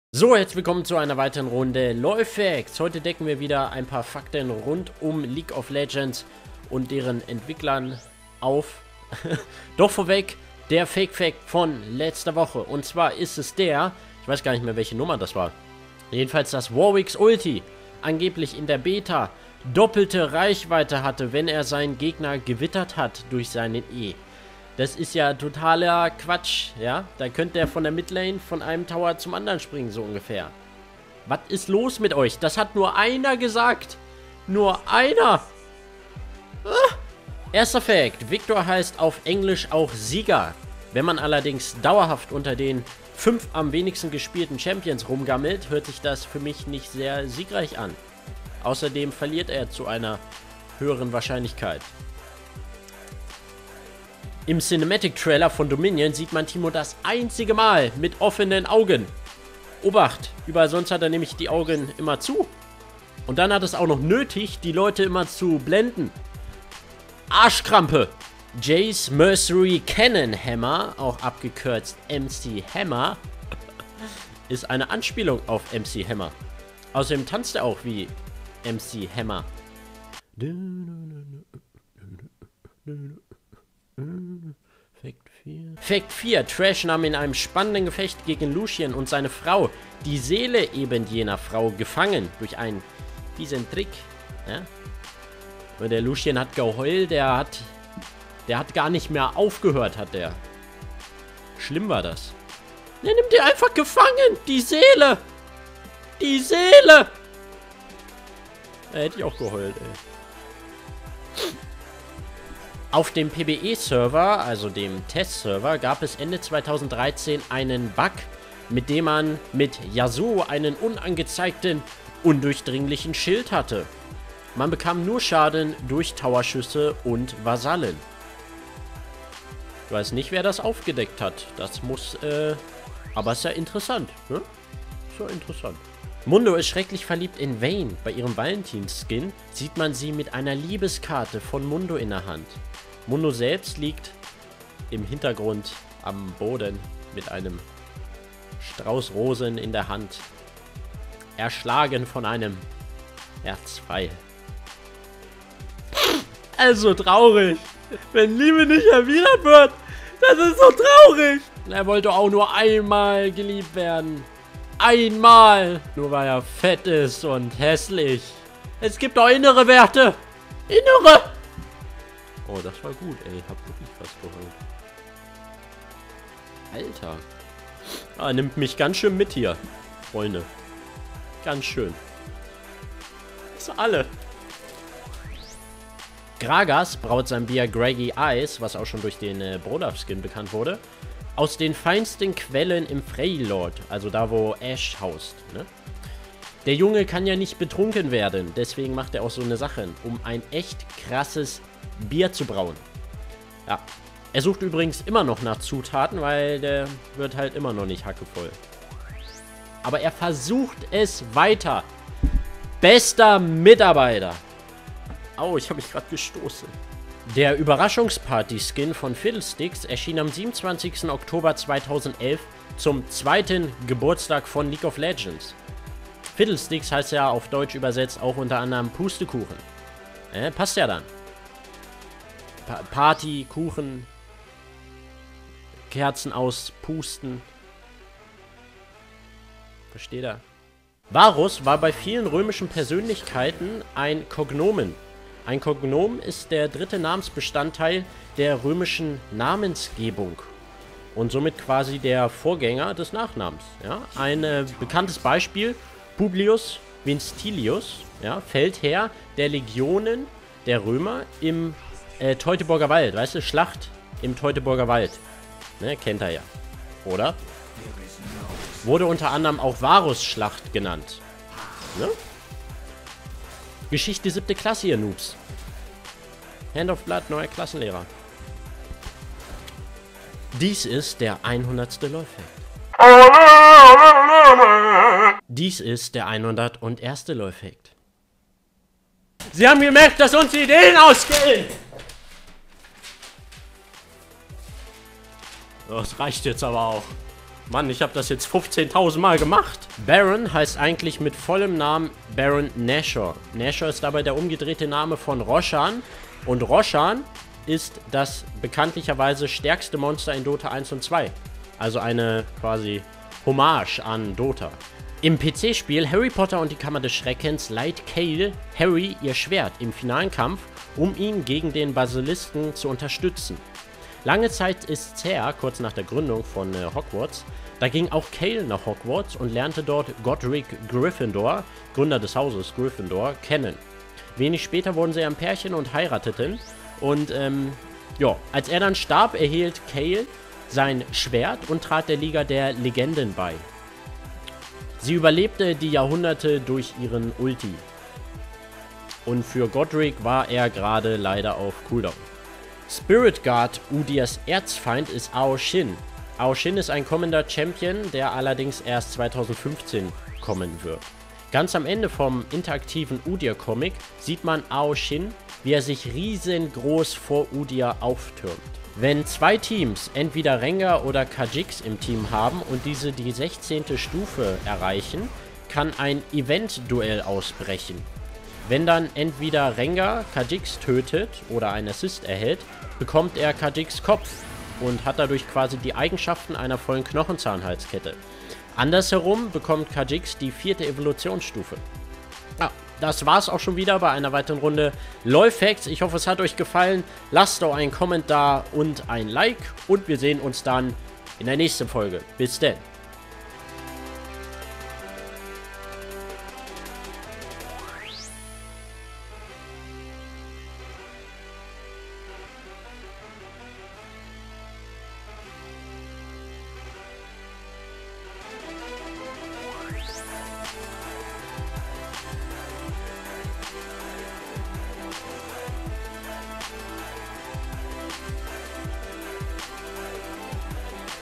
So, jetzt willkommen zu einer weiteren Runde LoLFacts. Heute decken wir wieder ein paar Fakten rund um League of Legends und deren Entwicklern auf. Doch vorweg, der Fake-Fact von letzter Woche. Und zwar ist es der, ich weiß gar nicht mehr, welche Nummer das war. Jedenfalls, dass Warwick's Ulti angeblich in der Beta doppelte Reichweite hatte, wenn er seinen Gegner gewittert hat durch seinen E. Das ist ja totaler Quatsch, ja? Da könnte er von der Midlane von einem Tower zum anderen springen, so ungefähr. Was ist los mit euch? Das hat nur einer gesagt. Nur einer. Erster Fact. Victor heißt auf Englisch auch Sieger. Wenn man allerdings dauerhaft unter den 5 am wenigsten gespielten Champions rumgammelt, hört sich das für mich nicht sehr siegreich an. Außerdem verliert er zu einer höheren Wahrscheinlichkeit. Im Cinematic-Trailer von Dominion sieht man Timo das einzige Mal mit offenen Augen. Obacht, überall sonst hat er nämlich die Augen immer zu. Und dann hat es auch noch nötig, die Leute immer zu blenden. Arschkrampe. Jace Mercenary Cannon Hammer, auch abgekürzt MC Hammer, ist eine Anspielung auf MC Hammer. Außerdem tanzt er auch wie MC Hammer. Fakt 4. Trash nahm in einem spannenden Gefecht gegen Lucian und seine Frau die Seele eben jener Frau gefangen durch einen fiesen Trick. Ja? Und der Lucian hat geheult, der hat gar nicht mehr aufgehört, hat der. Schlimm war das. Der nimmt die einfach gefangen, die Seele. Die Seele. Da hätte ich auch geheult, ey. Auf dem PBE-Server, also dem Test-Server, gab es Ende 2013 einen Bug, mit dem man mit Yasuo einen unangezeigten, undurchdringlichen Schild hatte. Man bekam nur Schaden durch Towerschüsse und Vasallen. Ich weiß nicht, wer das aufgedeckt hat. Das muss, aber ist ja interessant, ne? Ist ja interessant. Mundo ist schrecklich verliebt in Vayne. Bei ihrem Valentins-Skin sieht man sie mit einer Liebeskarte von Mundo in der Hand. Mundo selbst liegt im Hintergrund am Boden mit einem Strauß Rosen in der Hand, erschlagen von einem Erzpfeil. Also traurig, wenn Liebe nicht erwidert wird. Das ist so traurig. Er wollte auch nur einmal geliebt werden. Einmal. Nur weil er fett ist und hässlich. Es gibt auch innere Werte. Innere. Oh, das war gut, ey. Ich hab wirklich was geholt. Alter. Ah, nimmt mich ganz schön mit hier, Freunde. Ganz schön. Das sind alle. Gragas braut sein Bier Greggy Eyes, was auch schon durch den Brodaf-Skin bekannt wurde, aus den feinsten Quellen im Freylord, also da, wo Ash haust, ne? Der Junge kann ja nicht betrunken werden, deswegen macht er auch so eine Sache, um ein echt krasses Bier zu brauen. Ja. Er sucht übrigens immer noch nach Zutaten, weil der wird halt immer noch nicht hackevoll. Aber er versucht es weiter. Bester Mitarbeiter. Au, ich habe mich gerade gestoßen. Der Überraschungsparty-Skin von Fiddlesticks erschien am 27. Oktober 2011 zum 2. Geburtstag von League of Legends. Fiddlesticks heißt ja auf Deutsch übersetzt auch unter anderem Pustekuchen. Passt ja dann. Party, Kuchen, Kerzen aus, Pusten. Versteht er? Varus war bei vielen römischen Persönlichkeiten ein Kognomen. Ein Kognom ist der dritte Namensbestandteil der römischen Namensgebung und somit quasi der Vorgänger des Nachnamens. Ja? Ein bekanntes Beispiel, Publius Vinctilius, ja, Feldherr der Legionen der Römer im Teutoburger Wald, weißt du, Schlacht im Teutoburger Wald. Ne, kennt er ja, oder? Wurde unter anderem auch Varusschlacht genannt. Ne? Geschichte 7. Klasse, ihr Noobs. Hand of Blood, neuer Klassenlehrer. Dies ist der 100. LoLFact. Dies ist der 101. LoLFact. Sie haben gemerkt, dass uns die Ideen ausgehen! Das reicht jetzt aber auch. Mann, ich habe das jetzt 15.000 Mal gemacht. Baron heißt eigentlich mit vollem Namen Baron Nashor. Nashor ist dabei der umgedrehte Name von Roshan. Und Roshan ist das bekanntlicherweise stärkste Monster in Dota 1 und 2. Also eine quasi Hommage an Dota. Im PC-Spiel Harry Potter und die Kammer des Schreckens leiht Kayle Harry ihr Schwert im finalen Kampf, um ihn gegen den Basilisken zu unterstützen. Lange Zeit ist es her, kurz nach der Gründung von Hogwarts, da ging auch Kayle nach Hogwarts und lernte dort Godric Gryffindor, Gründer des Hauses Gryffindor, kennen. Wenig später wurden sie ein Pärchen und heirateten und ja, als er dann starb, erhielt Kayle sein Schwert und trat der Liga der Legenden bei. Sie überlebte die Jahrhunderte durch ihren Ulti. Und für Godric war er gerade leider auf Cooldown. Spirit Guard Udyrs Erzfeind ist Ao Shin. Ao Shin ist ein kommender Champion, der allerdings erst 2015 kommen wird. Ganz am Ende vom interaktiven Udyr-Comic sieht man Ao Shin, wie er sich riesengroß vor Udyr auftürmt. Wenn zwei Teams entweder Rengar oder Kha'Zix im Team haben und diese die 16. Stufe erreichen, kann ein Event-Duell ausbrechen. Wenn dann entweder Rengar Kha'Zix tötet oder einen Assist erhält, bekommt er Kha'Zix Kopf und hat dadurch quasi die Eigenschaften einer vollen Knochenzahnhalskette. Andersherum bekommt Kha'Zix die 4. Evolutionsstufe. Ja, das war's auch schon wieder bei einer weiteren Runde LoL Facts. Ich hoffe, es hat euch gefallen. Lasst doch einen Kommentar und ein Like und wir sehen uns dann in der nächsten Folge. Bis denn.